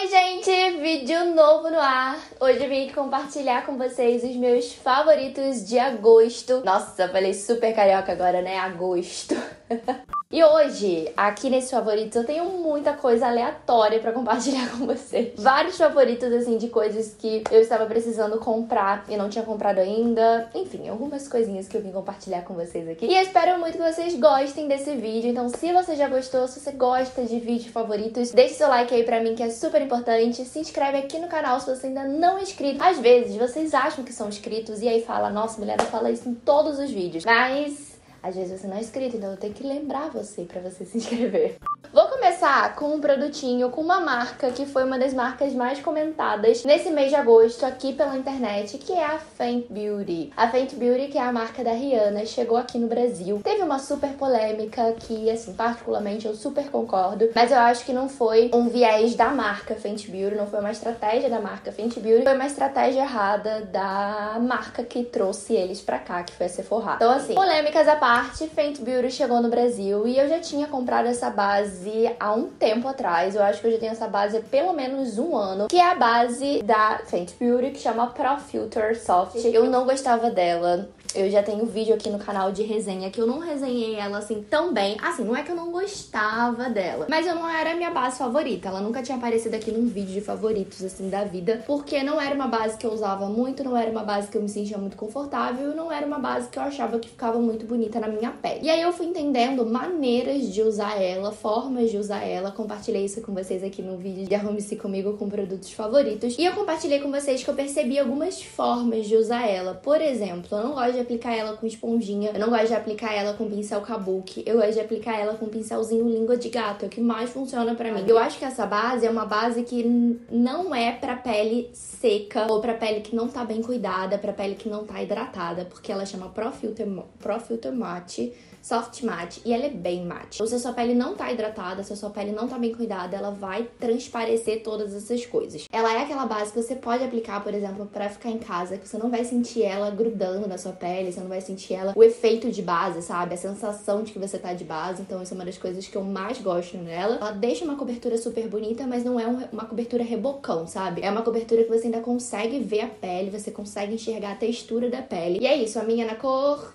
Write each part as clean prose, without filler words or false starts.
Oi gente, vídeo novo no ar. Hoje eu vim compartilhar com vocês os meus favoritos de agosto. Nossa, falei super carioca agora, né? Agosto. E hoje, aqui nesse favoritos, eu tenho muita coisa aleatória pra compartilhar com vocês. Vários favoritos, assim, de coisas que eu estava precisando comprar e não tinha comprado ainda. Enfim, algumas coisinhas que eu vim compartilhar com vocês aqui. E eu espero muito que vocês gostem desse vídeo. Então, se você já gostou, se você gosta de vídeos favoritos, deixe seu like aí pra mim, que é super importante. Se inscreve aqui no canal se você ainda não é inscrito. Às vezes, vocês acham que são inscritos e aí fala, nossa, mulher, eu falo isso em todos os vídeos. Mas às vezes você não é inscrito, então eu tenho que lembrar você pra você se inscrever. Vou começar com um produtinho, com uma marca que foi uma das marcas mais comentadas nesse mês de agosto aqui pela internet, que é a Fenty Beauty. A Fenty Beauty, que é a marca da Rihanna, chegou aqui no Brasil. Teve uma super polêmica que, assim, particularmente eu super concordo, mas eu acho que não foi um viés da marca Fenty Beauty, não foi uma estratégia da marca Fenty Beauty, foi uma estratégia errada da marca que trouxe eles pra cá, que foi a Sephora. Então, assim, polêmicas à parte, Fenty Beauty chegou no Brasil e eu já tinha comprado essa base há um tempo atrás. Eu acho que eu já tenho essa base há pelo menos um ano, que é a base da Fenty Beauty, que chama Pro Filter Soft. Eu não gostava dela. Eu já tenho vídeo aqui no canal de resenha que eu não resenhei ela assim tão bem. Assim, não é que eu não gostava dela, mas eu não era a minha base favorita. Ela nunca tinha aparecido aqui num vídeo de favoritos, assim, da vida, porque não era uma base que eu usava muito, não era uma base que eu me sentia muito confortável, não era uma base que eu achava que ficava muito bonita na minha pele. E aí eu fui entendendo maneiras de usar ela, formas de usar ela. Compartilhei isso com vocês aqui no vídeo de Arrume-se Comigo com produtos favoritos. E eu compartilhei com vocês que eu percebi algumas formas de usar ela. Por exemplo, eu não gosto de aplicar ela com esponjinha, eu não gosto de aplicar ela com pincel kabuki, eu gosto de aplicar ela com pincelzinho língua de gato, é o que mais funciona pra mim. Eu acho que essa base é uma base que não é pra pele seca ou pra pele que não tá bem cuidada, pra pele que não tá hidratada, porque ela chama Pro Filter Matte, Soft Matte, e ela é bem mate. Então, se a sua pele não tá hidratada, se a sua pele não tá bem cuidada, ela vai transparecer todas essas coisas. Ela é aquela base que você pode aplicar, por exemplo, pra ficar em casa, que você não vai sentir ela grudando na sua pele, você não vai sentir ela, o efeito de base, sabe? A sensação de que você tá de base. Então, isso é uma das coisas que eu mais gosto nela. Ela deixa uma cobertura super bonita, mas não é uma cobertura rebocão, sabe? É uma cobertura que você ainda consegue ver a pele, você consegue enxergar a textura da pele. E é isso, a minha é na cor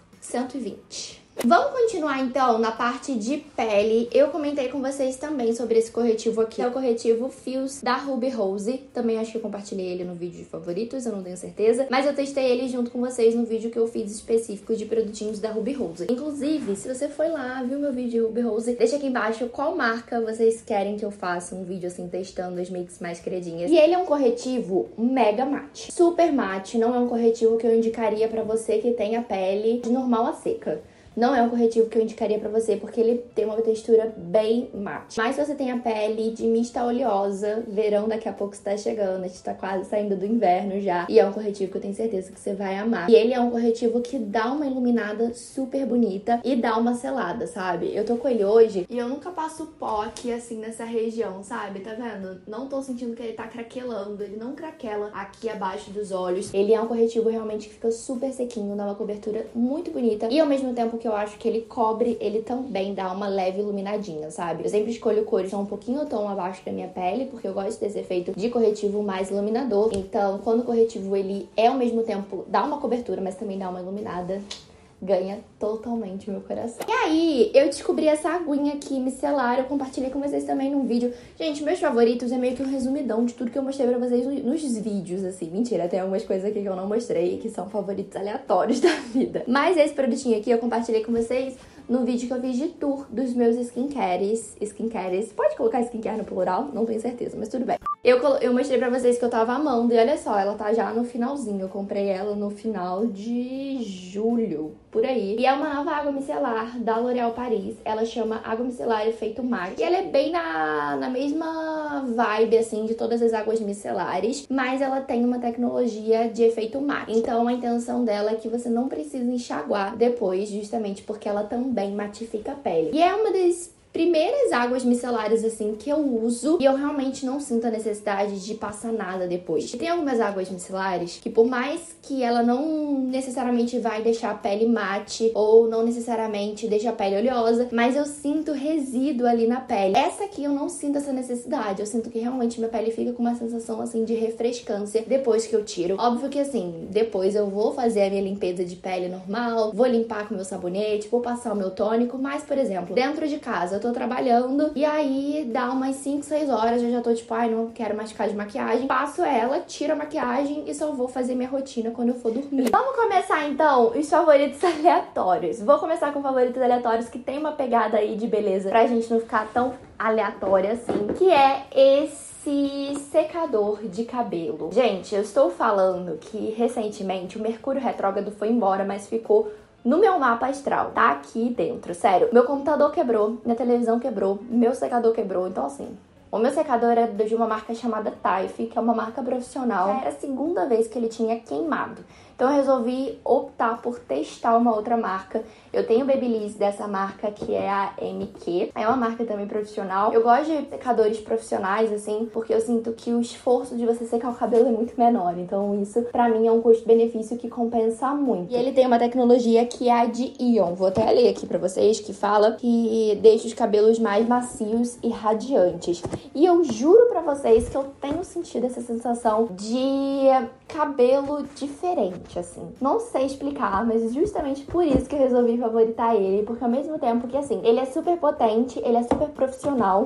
120. Vamos continuar então na parte de pele. Eu comentei com vocês também sobre esse corretivo aqui, é o corretivo Fios da Ruby Rose. Também acho que eu compartilhei ele no vídeo de favoritos, eu não tenho certeza, mas eu testei ele junto com vocês no vídeo que eu fiz específico de produtinhos da Ruby Rose. Inclusive, se você foi lá, viu meu vídeo de Ruby Rose, deixa aqui embaixo qual marca vocês querem que eu faça um vídeo assim testando as makes mais queridinhas. E ele é um corretivo mega mate, super mate, não é um corretivo que eu indicaria pra você que tem a pele de normal a seca. Não é um corretivo que eu indicaria pra você, porque ele tem uma textura bem mate. Mas se você tem a pele de mista oleosa, verão daqui a pouco está chegando, a gente tá quase saindo do inverno já. E é um corretivo que eu tenho certeza que você vai amar. E ele é um corretivo que dá uma iluminada super bonita e dá uma selada, sabe? Eu tô com ele hoje e eu nunca passo pó aqui, assim, nessa região, sabe? Tá vendo? Não tô sentindo que ele tá craquelando, ele não craquela aqui abaixo dos olhos. Ele é um corretivo realmente que fica super sequinho, dá uma cobertura muito bonita. E ao mesmo tempo que eu acho que ele cobre, ele também dá uma leve iluminadinha, sabe? Eu sempre escolho cores que são um pouquinho tom abaixo da minha pele, porque eu gosto desse efeito de corretivo mais iluminador. Então, quando o corretivo, ele é ao mesmo tempo, dá uma cobertura, mas também dá uma iluminada, ganha totalmente meu coração. E aí, eu descobri essa aguinha aqui micelar, eu compartilhei com vocês também num vídeo. Gente, meus favoritos é meio que um resumidão de tudo que eu mostrei pra vocês nos vídeos, assim. Mentira, tem algumas coisas aqui que eu não mostrei, que são favoritos aleatórios da vida. Mas esse produtinho aqui eu compartilhei com vocês no vídeo que eu fiz de tour dos meus skincares. Pode colocar skincare no plural? Não tenho certeza, mas tudo bem. Eu mostrei pra vocês que eu tava amando, e olha só, ela tá já no finalzinho. Eu comprei ela no final de julho, por aí. E é uma nova água micelar da L'Oréal Paris. Ela chama Água Micelar Efeito Mate. E ela é bem na mesma vibe, assim, de todas as águas micelares, mas ela tem uma tecnologia de efeito mate. Então a intenção dela é que você não precisa enxaguar depois, justamente porque ela também matifica a pele. E é uma das primeiras águas micelares, assim, que eu uso e eu realmente não sinto a necessidade de passar nada depois. E tem algumas águas micelares que, por mais que ela não necessariamente vai deixar a pele mate ou não necessariamente deixa a pele oleosa, mas eu sinto resíduo ali na pele. Essa aqui eu não sinto essa necessidade. Eu sinto que realmente minha pele fica com uma sensação, assim, de refrescância depois que eu tiro. Óbvio que, assim, depois eu vou fazer a minha limpeza de pele normal, vou limpar com meu sabonete, vou passar o meu tônico, mas, por exemplo, dentro de casa eu tô trabalhando e aí dá umas 5, 6 horas, eu já tô tipo, ai, não quero mais ficar de maquiagem. Passo ela, tiro a maquiagem e só vou fazer minha rotina quando eu for dormir. Vamos começar então os favoritos aleatórios. Vou começar com favoritos aleatórios que tem uma pegada aí de beleza pra gente não ficar tão aleatória assim, que é esse secador de cabelo. Gente, eu estou falando que recentemente o Mercúrio retrógrado foi embora, mas ficou no meu mapa astral, tá aqui dentro, sério. Meu computador quebrou, minha televisão quebrou, meu secador quebrou, então assim... O meu secador era de uma marca chamada Taif, que é uma marca profissional. Era a segunda vez que ele tinha queimado. Então eu resolvi optar por testar uma outra marca. Eu tenho o Babyliss dessa marca, que é a MQ. É uma marca também profissional. Eu gosto de secadores profissionais, assim, porque eu sinto que o esforço de você secar o cabelo é muito menor. Então isso, pra mim, é um custo-benefício que compensa muito. E ele tem uma tecnologia que é a de Ion. Vou até ler aqui pra vocês, que fala que deixa os cabelos mais macios e radiantes. E eu juro pra vocês que eu tenho sentido essa sensação de cabelo diferente, assim. Não sei explicar, mas justamente por isso que eu resolvi favoritar ele, porque ao mesmo tempo que, assim, ele é super potente, ele é super profissional,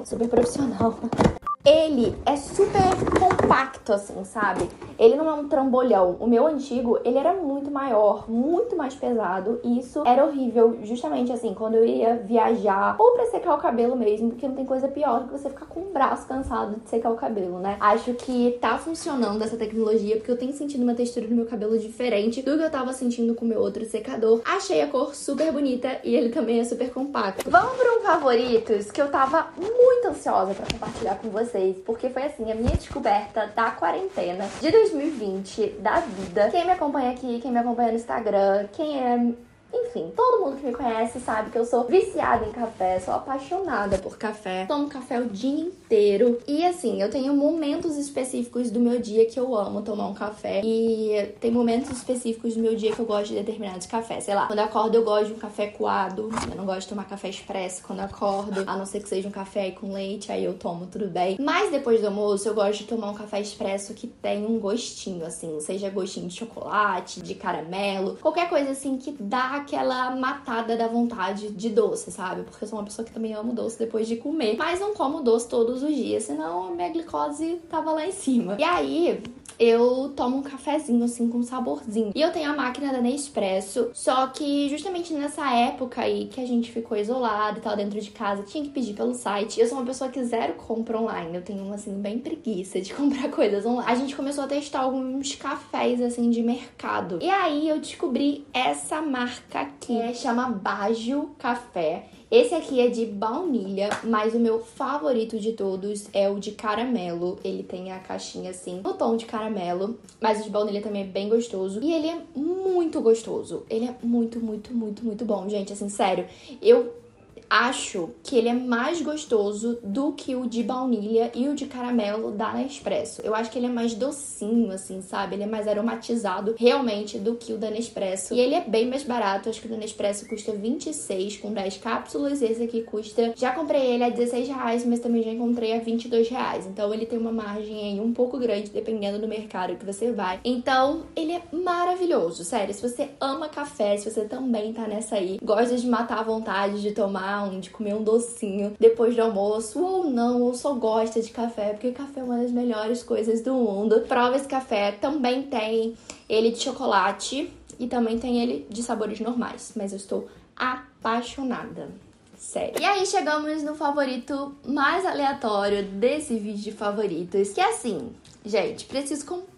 ele é super compacto, assim, sabe? Ele não é um trambolhão. O meu antigo, ele era muito maior, muito mais pesado. E isso era horrível, justamente assim, quando eu ia viajar ou pra secar o cabelo mesmo, porque não tem coisa pior do que você ficar com o braço cansado de secar o cabelo, né? Acho que tá funcionando essa tecnologia, porque eu tenho sentido uma textura do meu cabelo diferente do que eu tava sentindo com o meu outro secador. Achei a cor super bonita e ele também é super compacto. Vamos para um favoritos que eu tava muito ansiosa pra compartilhar com vocês, porque foi assim, a minha descoberta da quarentena de 2020, da vida. Quem me acompanha aqui, quem me acompanha no Instagram, quem é... Enfim, todo mundo que me conhece sabe que eu sou viciada em café, sou apaixonada por café, tomo café o dia inteiro. E assim, eu tenho momentos específicos do meu dia que eu amo tomar um café. E tem momentos específicos do meu dia que eu gosto de determinados cafés. Sei lá, quando eu acordo eu gosto de um café coado, eu não gosto de tomar café expresso quando eu acordo, a não ser que seja um café aí com leite, aí eu tomo, tudo bem. Mas depois do almoço eu gosto de tomar um café expresso que tem um gostinho, assim, seja gostinho de chocolate, de caramelo, qualquer coisa assim que dá aquela matada da vontade de doce, sabe? Porque eu sou uma pessoa que também amo doce depois de comer, mas não como doce todos os dias, senão a minha glicose tava lá em cima. E aí, eu tomo um cafezinho, assim, com saborzinho. E eu tenho a máquina da Nespresso, só que justamente nessa época aí que a gente ficou isolado e tal, dentro de casa, tinha que pedir pelo site. Eu sou uma pessoa que zero compra online, eu tenho, assim, bem preguiça de comprar coisas online. A gente começou a testar alguns cafés, assim, de mercado. E aí eu descobri essa marca aqui, chama Baggio Café. Esse aqui é de baunilha, mas o meu favorito de todos é o de caramelo. Ele tem a caixinha assim, no tom de caramelo, mas o de baunilha também é bem gostoso. E ele é muito gostoso. Ele é muito, muito, muito, muito bom, gente. Assim, sério, eu acho que ele é mais gostoso do que o de baunilha e o de caramelo da Nespresso. Eu acho que ele é mais docinho, assim, sabe? Ele é mais aromatizado, realmente, do que o da Nespresso. E ele é bem mais barato. Acho que o da Nespresso custa 26 com 10 cápsulas. E esse aqui custa... Já comprei ele a 16 reais, mas também já encontrei a 22 reais. Então, ele tem uma margem aí um pouco grande, dependendo do mercado que você vai. Então, ele é maravilhoso. Sério, se você ama café, se você também tá nessa aí, gosta de matar a vontade de tomar de comer um docinho depois do almoço, ou não, ou só gosta de café, porque café é uma das melhores coisas do mundo. Prova esse café. Também tem ele de chocolate e também tem ele de sabores normais, mas eu estou apaixonada. Sério. E aí chegamos no favorito mais aleatório desse vídeo de favoritos, que é assim, gente, preciso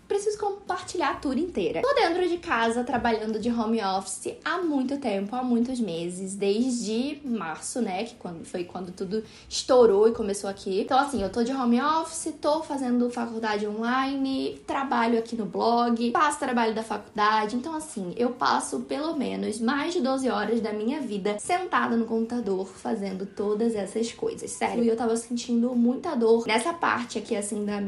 preciso compartilhar a tour inteira. Tô dentro de casa, trabalhando de home office há muito tempo, há muitos meses, desde março, né, que foi quando tudo estourou e começou aqui. Então, assim, eu tô de home office, tô fazendo faculdade online, trabalho aqui no blog, faço trabalho da faculdade. Então, assim, eu passo pelo menos mais de 12 horas da minha vida sentada no computador fazendo todas essas coisas, sério. E eu tava sentindo muita dor nessa parte aqui, assim, da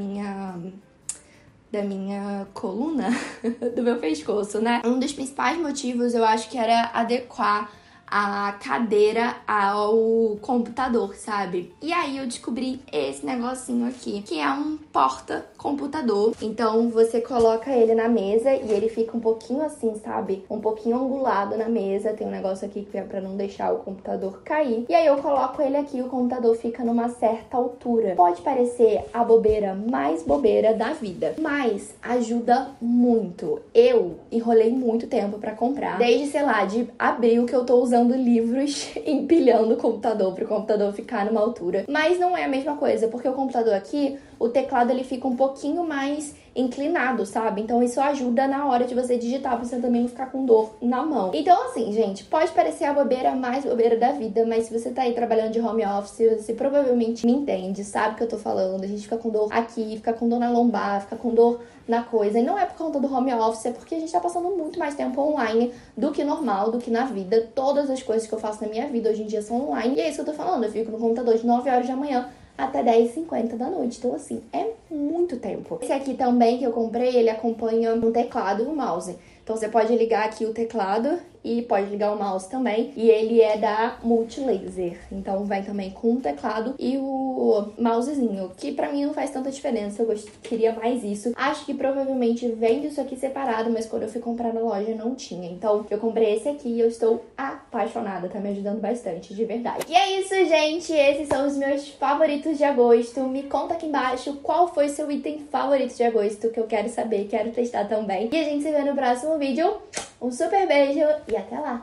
minha coluna, do meu pescoço, né? Um dos principais motivos eu acho que era adequar a cadeira ao computador, sabe? E aí eu descobri esse negocinho aqui, que é um porta-computador. Então você coloca ele na mesa e ele fica um pouquinho assim, sabe? Um pouquinho angulado na mesa. Tem um negócio aqui que é pra não deixar o computador cair. E aí eu coloco ele aqui e o computador fica numa certa altura. Pode parecer a bobeira mais bobeira da vida, mas ajuda muito. Eu enrolei muito tempo pra comprar. Desde, sei lá, de abril que eu tô usando livros, empilhando o computador pro computador ficar numa altura. Mas não é a mesma coisa, porque o computador aqui, o teclado ele fica um pouquinho mais inclinado, sabe? Então isso ajuda na hora de você digitar, pra você também não ficar com dor na mão. Então assim, gente, pode parecer a bobeira mais bobeira da vida, mas se você tá aí trabalhando de home office, você provavelmente me entende, sabe o que eu tô falando. A gente fica com dor aqui, fica com dor na lombar, fica com dor na coisa. E não é por conta do home office, é porque a gente tá passando muito mais tempo online do que normal, do que na vida. Todas as coisas que eu faço na minha vida hoje em dia são online. E é isso que eu tô falando, eu fico no computador de 9 horas da manhã até 10h50 da noite. Então, assim, é muito tempo. Esse aqui também que eu comprei, ele acompanha um teclado e um mouse. Então, você pode ligar aqui o teclado e pode ligar o mouse também. E ele é da Multilaser. Então, vem também com o teclado e o mousezinho, que pra mim não faz tanta diferença. Eu queria mais isso. Acho que provavelmente vende isso aqui separado, mas quando eu fui comprar na loja não tinha. Então, eu comprei esse aqui e eu estou apaixonada. Tá me ajudando bastante, de verdade. E é isso, gente. Esses são os meus favoritos de agosto. Me conta aqui embaixo qual foi seu item favorito de agosto, que eu quero saber, quero testar também. E a gente se vê no próximo vídeo. Um super beijo e até lá!